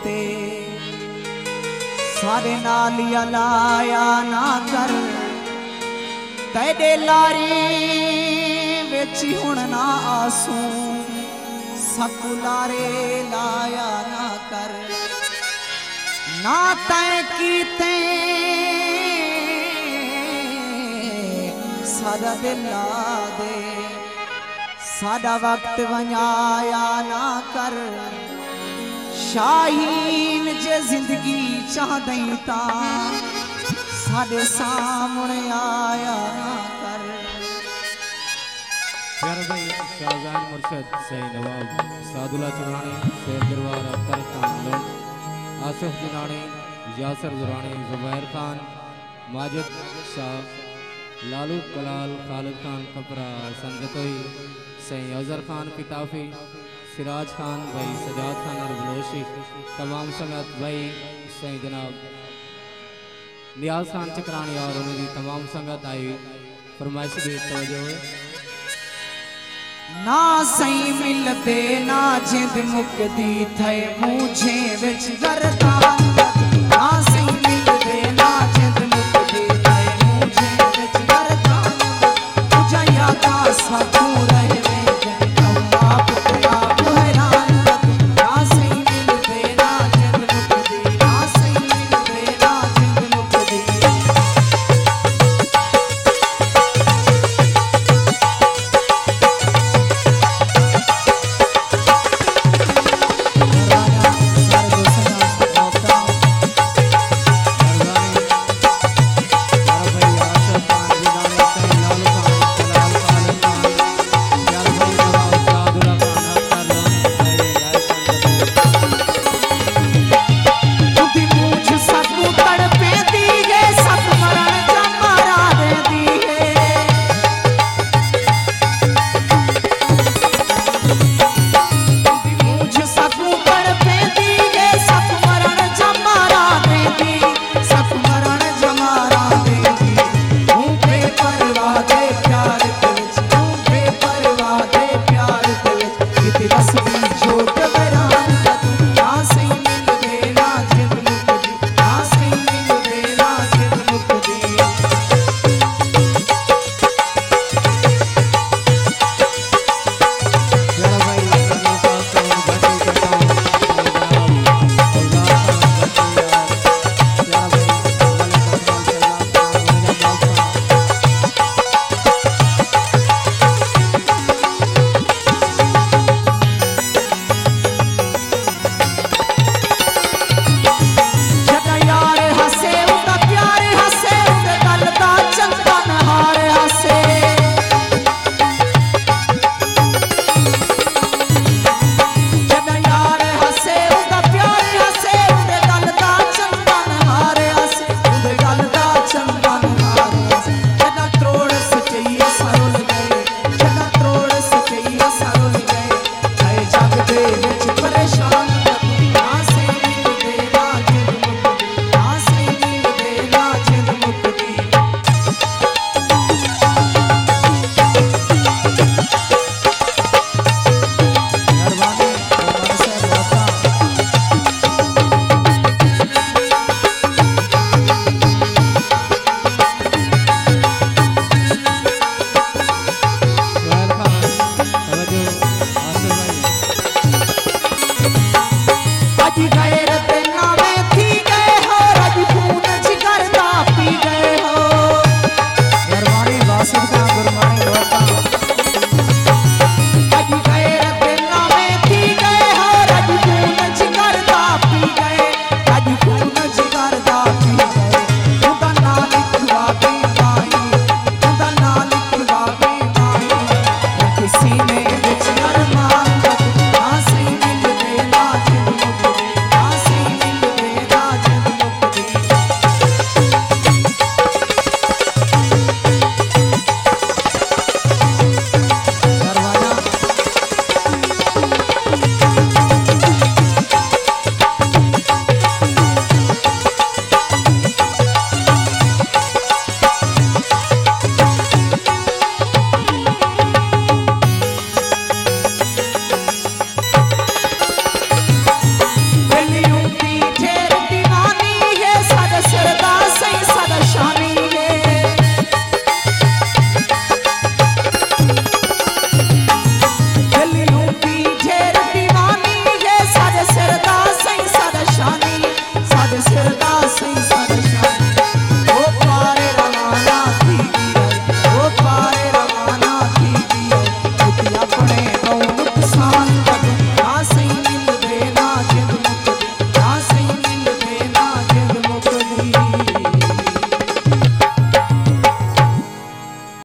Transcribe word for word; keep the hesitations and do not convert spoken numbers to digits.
ते सारे नाल लाया ना कर तेरे लारी विच हुण ना आसूं सकुलारे लाया ना कर ना तैं कीते सादा दिल ला दे सादा वक्त वंजाया ना कर शाहीन जे जिंदगी चाहदई ता साडे सामने आया ना कर। प्यारे भाई शाहजान मुर्शद सही नवाब सादुल्ला चुरानी शेर दरबार अख्तर खान लोन आसिफ जुनानी यासर दुरानी जुबैर खान माजिद शाह लालू कलाल खालिद खान कपरा संजतोई सही अजहर खान किताफी सिराज खान भाई सजाद खान और बलोशी तमाम संगत भाई सही जनाब नियाज खान चक्रानी और उन्होंने तमाम संगत आई फरमाइश भी तवज्जो है ना सही मिलते ना जिंद मुकदी थे मुझे विच गर्दान